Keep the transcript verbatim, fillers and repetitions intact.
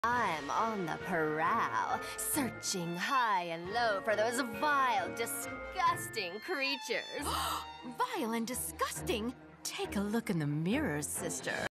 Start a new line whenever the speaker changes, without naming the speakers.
I'm on the prowl, searching high and low for those vile, disgusting creatures.
Vile and disgusting? Take a look in the mirror, sister.